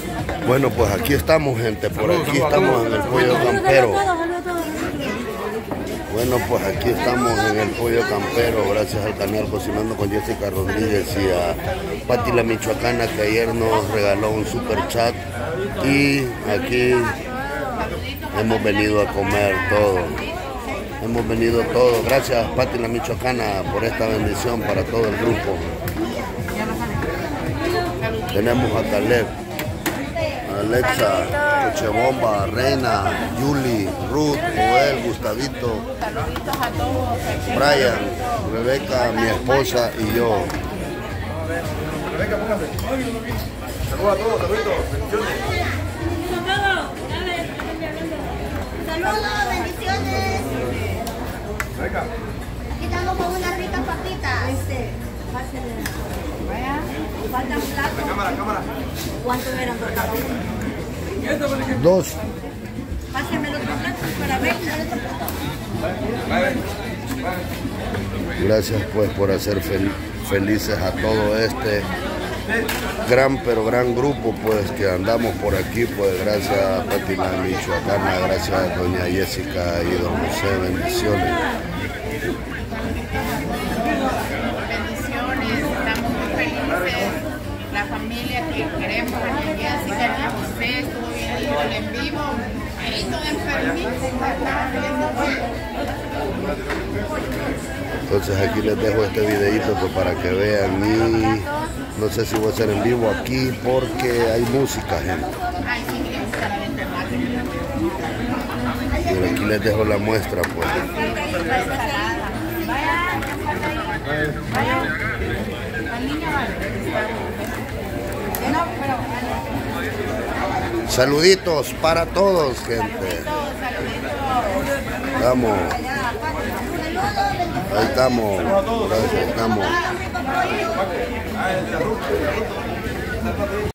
Bueno, pues aquí estamos, gente, por aquí estamos en el Pollo Campero. Bueno, pues aquí estamos en el Pollo Campero, gracias al canal Cocinando con Jessica Rodríguez y a Pati la Michoacana, que ayer nos regaló un super chat. Y aquí hemos venido a comer todo. Hemos venido todos. Gracias, Pati la Michoacana, por esta bendición para todo el grupo. Tenemos a Caleb, Alexa, Cochebomba, Reina, Yuli, Ruth, Joel, Gustavito, Brian, Rebeca, mi esposa y yo. Rebeca, póngase. Saludos a todos, saludos, bendiciones. Saludos, bendiciones. Rebeca. Aquí estamos con unas ricas papitas. Vaya, falta un plato. Cámara. ¿Cuánto eran por cada uno? 2. Pásame el otro plato para ver. Gracias pues por hacer felices a todo este gran grupo pues que andamos por aquí, pues gracias a Pati la Michoacana, gracias a doña Jessica y don José, bendiciones. Bendiciones, estamos muy felices, la familia que queremos, a doña Jessica, a doña José, estuvo bien lindo el en vivo, ahí todo enfermito. Entonces aquí les dejo este videito pues para que vean, y no sé si voy a hacer en vivo aquí porque hay música, gente. Ay, sí, queremos estar adentro más. Pero aquí les dejo la muestra pues. Saluditos para todos, gente. Vamos. Ahí estamos. Gracias, estamos.